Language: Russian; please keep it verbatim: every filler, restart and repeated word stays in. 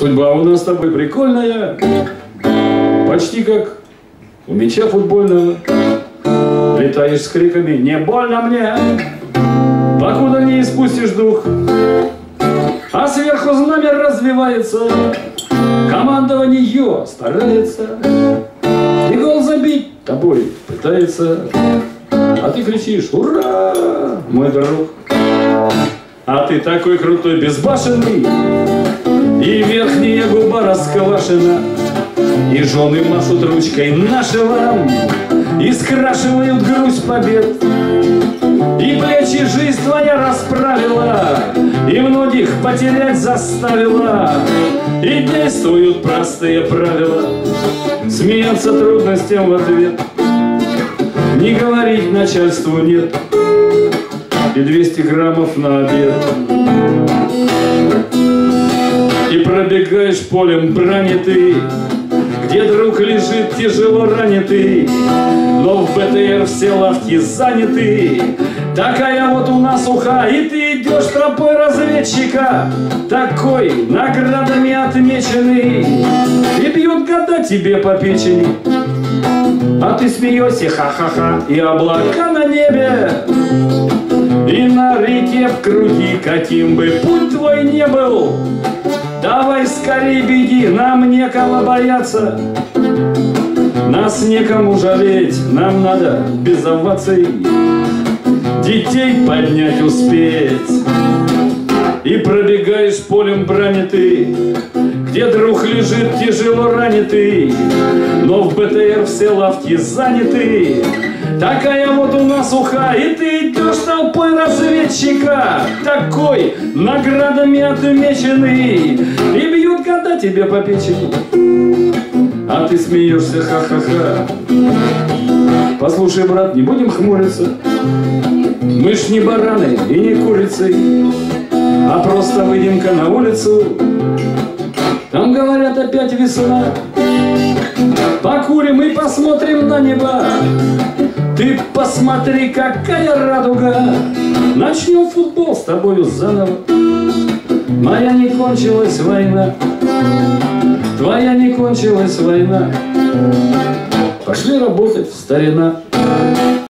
Судьба у нас с тобой прикольная, почти как у мяча футбольного. Летаешь с криками «Не больно мне!», покуда не испустишь дух. А сверху знамя развивается, командование старается, и гол забить тобой пытается. А ты кричишь «Ура, мой друг!». А ты такой крутой, безбашенный, и верхняя губа расквашена, и жены машут ручкой нашего и скрашивают грусть побед. И плечи жизнь твоя расправила, и многих потерять заставила, и действуют простые правила. Смеяться трудностям в ответ, не говорить начальству нет, и двести граммов на обед. И пробегаешь полем брани ты, где друг лежит тяжело ранитый, но в БТР все лавки заняты. Такая вот у нас уха, и ты идешь тропой разведчика, такой наградами отмеченный, и бьют года тебе по печени. А ты смеешься, ха-ха-ха, и облака на небе, и на реке в круги, каким бы путь твой не был. Давай скорей беги, нам некого бояться, нас некому жалеть, нам надо без оваций детей поднять успеть. И пробегаешь полем брани ты, где друг лежит тяжело ранитый, но в БТР все лавки заняты. Такая вот у нас уха, и ты идешь толпой разведчика, такой наградами отмеченный, и бьют года тебе по печени. А ты смеешься, ха-ха-ха. Послушай, брат, не будем хмуриться, мы ж не бараны и не курицы, а просто выйдем-ка на улицу. Там, говорят, опять весна. Покурим и посмотрим на небо. Ты посмотри, какая радуга. Начнем футбол с тобою заново. Моя не кончилась война, твоя не кончилась война. Пошли работать, старина.